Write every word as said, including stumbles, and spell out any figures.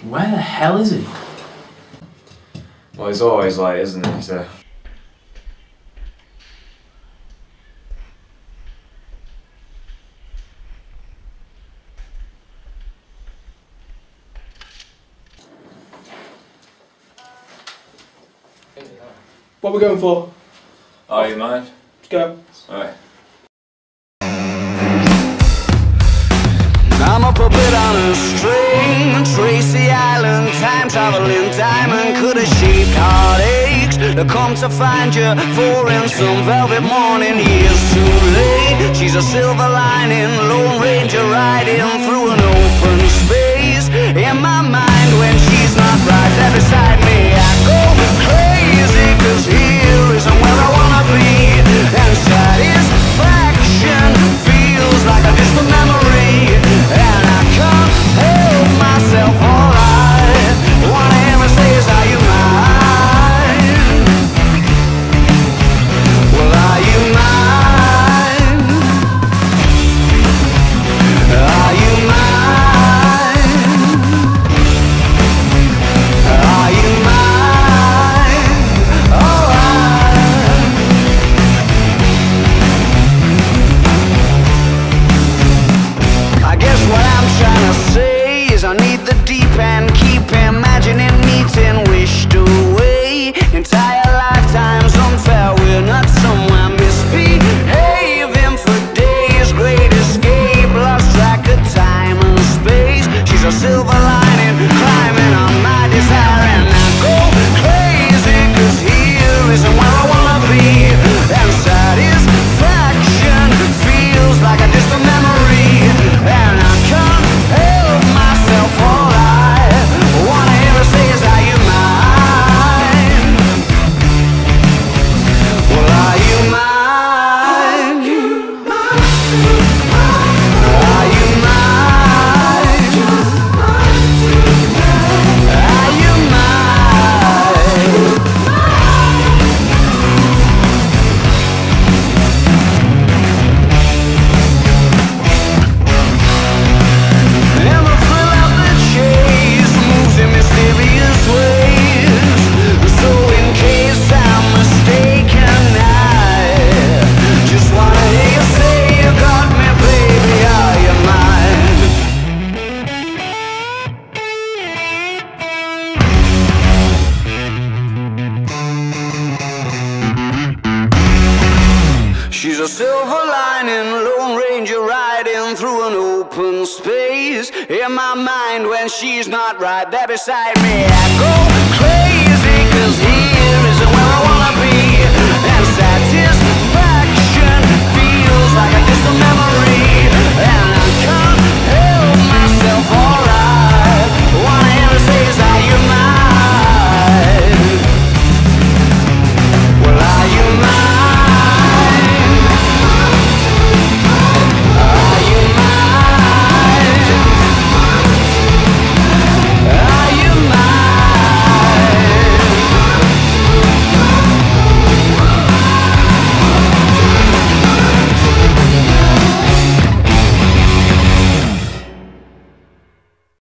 Where the hell is he? Well, he's always late, isn't he? So. What are we going for? Oh, you mind? Let's go. Alright. I'm a puppet on a string, Tracy Island, time traveling diamond, could have shaped heartaches to come to find you for in some velvet morning. Years too late, she's a silver lining, Lone Ranger riding through an open space. In my mind when she's not right there beside me, I go crazy, cause here isn't where I wanna be. And satisfaction feels like a distant memory, and I can't help myself. All I wanna hear her say is, are you mine? Well, are you mine? Are you mine? Are you mine? Oh, I guess what I'm trying to say is I need the deep end, keep imagining meeting wished away. Entire lifetimes unfair, we're not somewhere misbehaving for days. Great escape, lost track of time and space. She's a silver lining, climbing on my desire, and I go crazy, cause here isn't where I wanna be. And satisfaction feels like a distant memory, and I can't help myself. All I wanna hear her say is, are you mine? Well, are you mine? Are you mine? Are you mine? And the thrill of the chase moves in mysterious ways. So in case I'm mistaken, I just wanna hear you say you got me, baby, are you mine? She's a silver lining, Lone Ranger riding through an open space. In my mind when she's not right there beside me, I go crazy, cause here